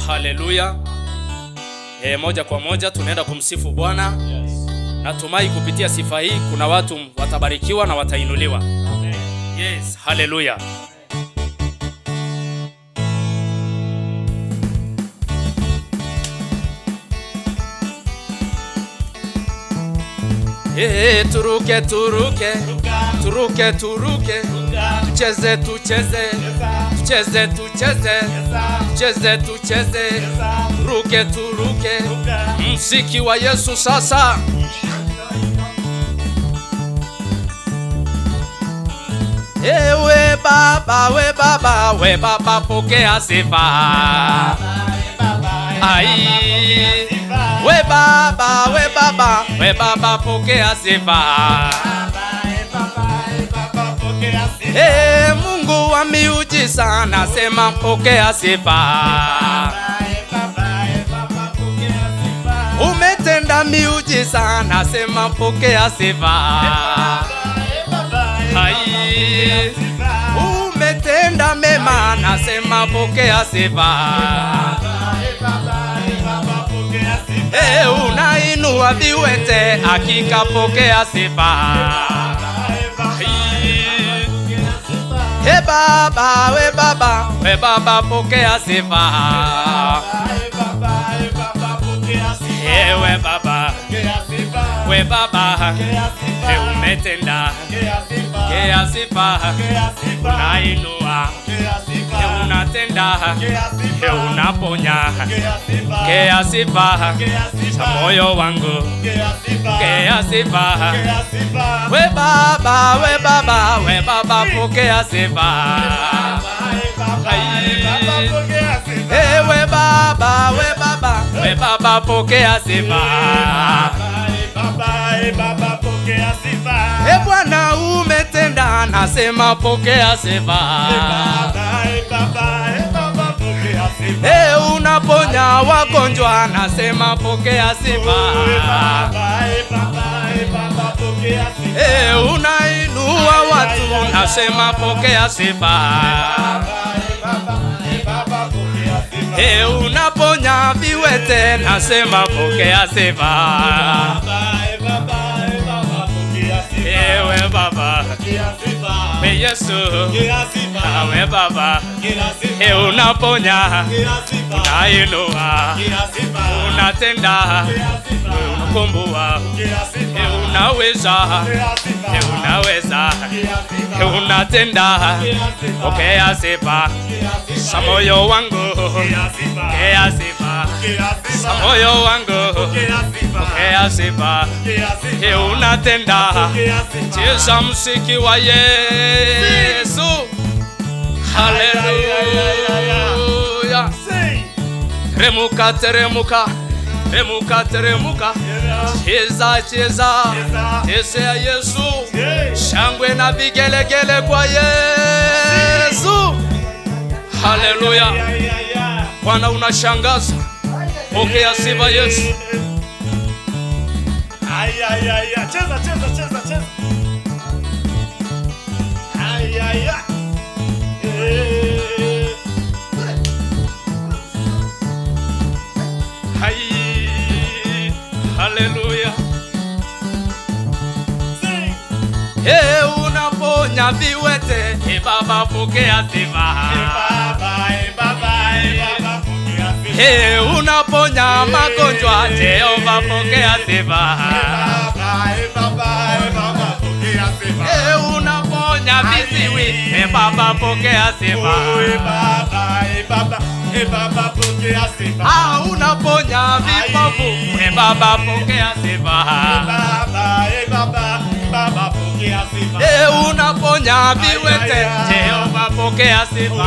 Haleluya. Moja kwa moja tunaenda kumsifu Bwana. Natumai kupitia sifa hii kuna watu watabarikiwa na watainuliwa. Amen. Yes, haleluya. Turuke turuke, turuke turuke, tucheze tucheze, tucheze tucheze, tucheze tucheze, turuke turuke, muziki wa Yesu sasa. We baba, we baba, we baba pokea sifa. Ai, we baba, we baba, we baba pokea sifa. Mungu wa miujiza nasema pokea sifa. Umetenda miujiza nasema pokea sifa. Hai, umetenda mema nasema pokea sifa. Unainua viwete hakika pokea sifa. Baba, we baba, we baba pokea sifa. We baba, we baba, umetenda pokea sifa. Unainua, unatenda, unaponya pokea sifa. Sa moyo wangu pokea sifa. We baba, we baba, we baba pokea sifa. We baba, we baba, we baba pokea sifa. Bwana umetenda nasema pokea sifa. Unaponya wagonjwa nasema pokea sifa. Unainua watu nasema pokea sifa. Unaponya viwete nasema pokea sifa. We baba, we Yesu, we baba, unaponya, unainua, unatenda, unakomboa, unaweza, unaweza, unatenda, pokea sifa. Sa moyo wangu pokea sifa. Sa moyo wangu pokea sifa. Unatenda, cheza muziki wa Yesu. Haleluya. Teremuka teremuka, teremuka teremuka, cheza cheza, cheza Yesu. Shangwe na vigelegele kwa Yesu. Haleluya. Bwana unashangaza, pokea sifa Yesu. Cheza cheza cheza cheza. Haleluya. Unaponya viwete baba pokea sifa. Unaponya magonjwa Jehova pokea sifa. Unaponya viziwi baba pokea sifa. Unaponya vipofu baba pokea sifa. Unaponya viwete Jehova pokea sifa.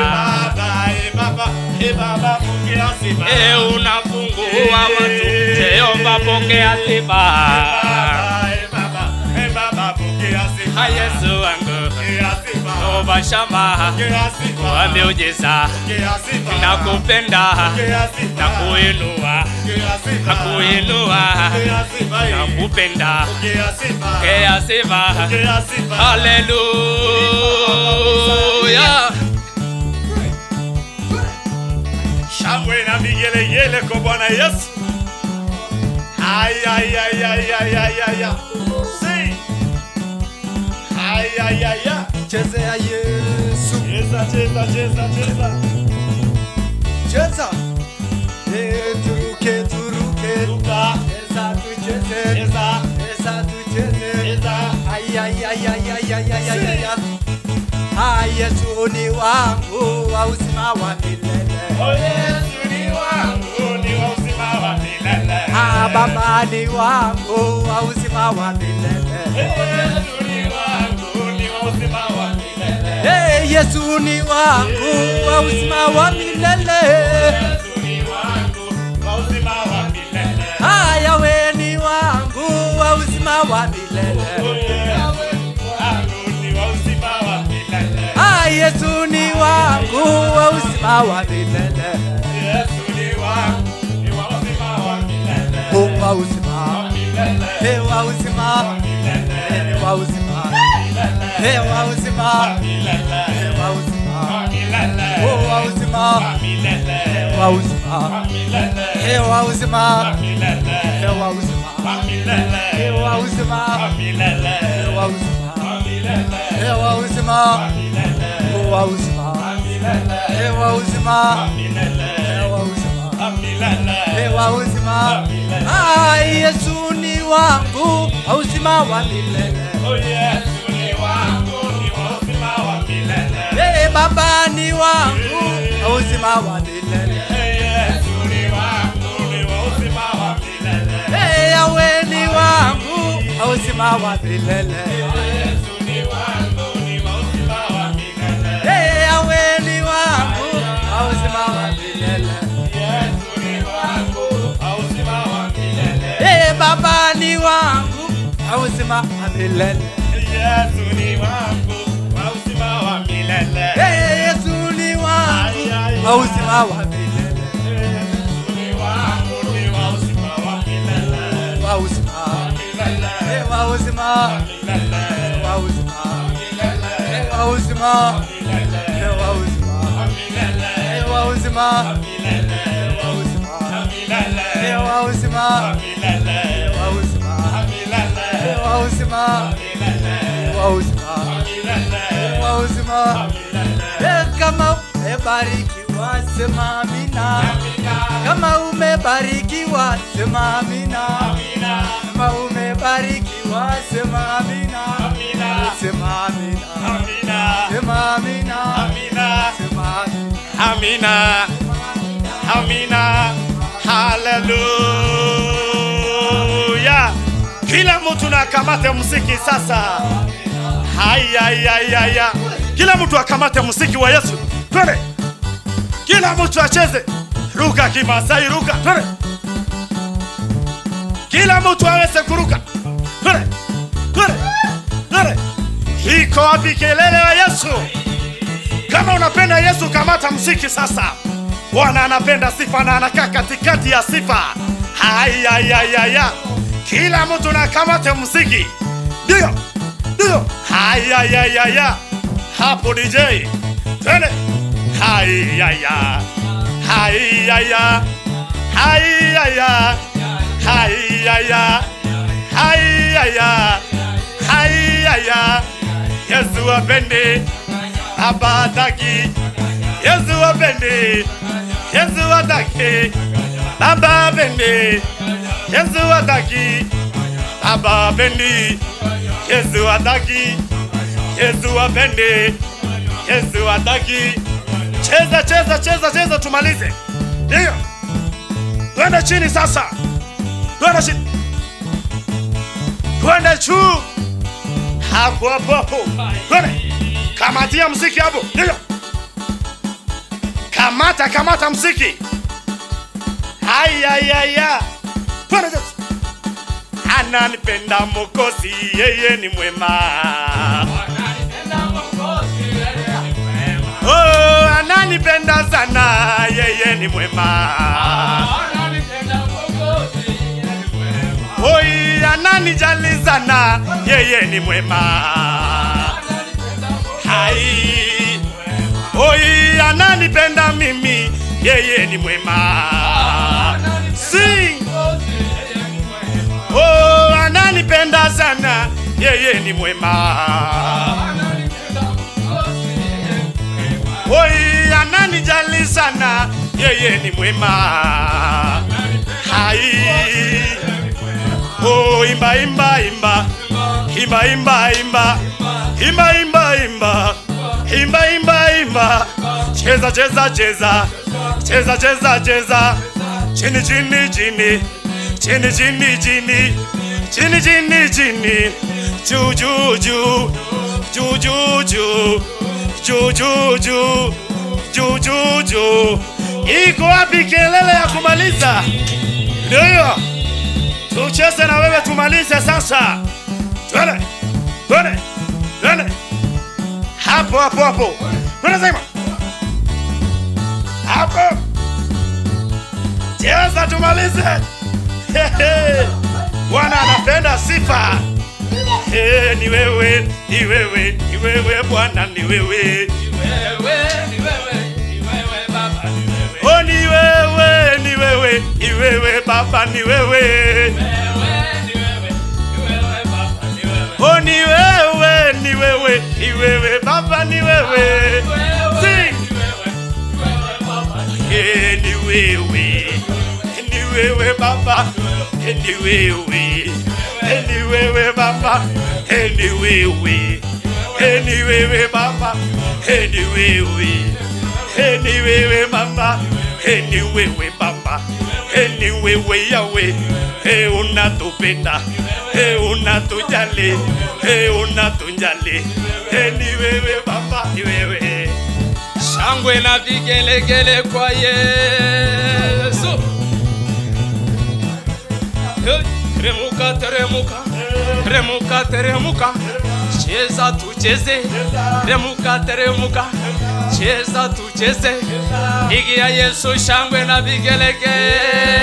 Unafungua watu Jehova pokea sifa. Yesu wangu Oba shama wa miujiza, nakupenda, nakuinua, nakuinua, nakupenda, pokea sifa. Haleluya. shangwe na vigelegele kwa Bwana Yesu. Ay ay ay ay ay ay ay. Si. Ay ay ay ay. Chezea Yesu. Cheza cheza cheza cheza. Cheza. Turuke turuke. Ruka. Cheza tucheze. Cheza. Cheza tucheze. Cheza. Ay ay ay ay ay ay ay ay ay. Ah, Yesu ni wangu wa uzima wa milele. Oh Yesu ni wangu ni wa uzima wa milele. Ah, Baba ni wangu wa uzima wa milele. Yesu ni wangu ni wa uzima wa milele. Hey, Yesu ni wangu wa uzima wa milele. Yesu ni wangu wa uzima wa milele. Ah, Yahweh ni wangu wa uzima wa milele. Ah, Yesu ni wangu wa uzima wa milele. Oh, wa uzima. Hey, wa uzima. Hey, wa uzima. Hey, wa uzima. Hey, wa uzima. Oh, wa uzima. Hey, wa uzima. Hey, wa uzima. Hey, wa uzima. Hey, wa uzima. Hey, wa uzima. Hewa uzima, hewa uzima, hewa uzima, hewa uzima, hewa uzima. Ah, Yesu ni wangu wa uzima wa milele. Oh Yesu ni wangu ni wa uzima wa milele. Hey, Baba ni wangu wa uzima wa milele. Yesu ni wangu ni wa uzima wa milele. Hey, Yahweh ni wangu wa uzima wa milele. Baba ni wangu wa uzima wa milele. Yesu ni wangu wa uzima wa milele. Yesu ni wangu wa uzima wa milele. Yesu ni wangu ni wa uzima wa milele. Wa uzima. Wa uzima. Wa uzima. Wa uzima. Wa uzima. Wa uzima. Wa uzima. Kama umebarikiwa sema amina. Kama umebarikiwa sema amina. Kama umebarikiwa sema amina. Sema amina. Sema amina. Sema Amina. Amina. Hallelujah. Kila mtu na akamate muziki sasa. Haya. Kila mtu akamate muziki wa Yesu. Twende. Kila mtu acheze. Ruka Kimasai, ruka. Twende. Kila mtu aweze kuruka. Twende. Twende. Iko wapi kelele wa Yesu? Kama unapenda Yesu kamata muziki sasa. Bwana anapenda sifa na anakaa katikati ya sifa. Haya. Kila mtu na kamate muziki. Ndio. Haya. Hapo DJ. Twende. Haya. Yesu apende abadaki. Yesu apende. Yesu ataki. Baba apende. Yesu ataki. Baba apende. Yesu ataki. Yesu apende. Yesu ataki. Cheza tumalize. Ndio. Twende chini sasa. Twende chini. Twende juu. Hapo. Twende. Kamatia muziki hapo. Ndio. Kamata muziki. Haya. Twende sasa. Ananipenda Mwokozi, yeye ni mwema. Oh, ananipenda sana, yeye ni mwema. Oi, ananijali sana, yeye ni mwema. Hai. Oi, ananipenda mimi, yeye ni mwema. Sing. Oh, ananipenda sana, yeye ni mwema. Oi, ananijali sana, yeye ni mwema. Hai. Oh, imba imba imba. Imba imba imba. Imba imba imba. Imba imba imba. Cheza cheza cheza. Cheza cheza cheza. Chini chini chini. Chini chini chini. Chini chini chini. Ju ju ju. Ju ju ju. Ju ju ju. Ju ju ju. Iko wapi kelele ya kumaliza? Ndio. Tucheze na wewe tumalize sasa. Twende. Twende. Twende. Hapo hapo hapo. Twende sema. Hapo. Cheza tumalize. Bwana anapenda sifa. Ni wewe, ni wewe, ni wewe Bwana, ni wewe. Oh, ni wewe, ni wewe, ni wewe Baba, ni wewe. Oh, ni wewe, ni wewe, ni wewe Baba, ni wewe. Sing. Ni wewe, ni wewe Baba, ni wewe. Ni wewe Baba, ni wewe. Ni wewe Baba, ni wewe. Ni wewe Baba, ni wewe Baba, ni wewe Yahweh. Unatupenda, unatujali, unatunjali. Ni wewe Baba, ni wewe. Shangwe na vigelegele kwa Yesu. Teremuka, teremuka, teremuka, teremuka. Cheza tucheze, teremuka, teremuka. Cheza tucheze. Igia Yesu, shangwe na vigelegele.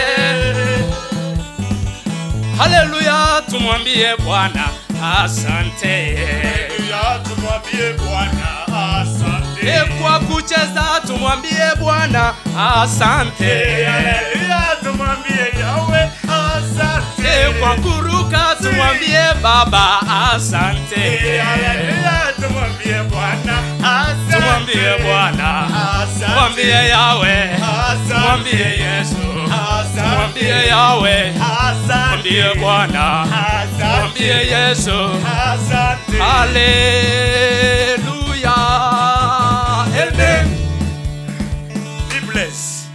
Haleluya, tumwambie Bwana asante. Haleluya, tumwambie Bwana asante. Kwa kucheza tumwambie Bwana asante. Haleluya, tumwambie Yahweh asante. Kwa kuruka tumwambie Baba asante. Haleluya, tumwambie Bwana asante. Tumwambie Bwana asante. Tumwambie Yahweh asante. Tumwambie Yesu asante. Tumwambie Yahweh asante. Tumwambie Bwana asante. Tumwambie Yesu asante. Haleluya. Amen. Be blessed.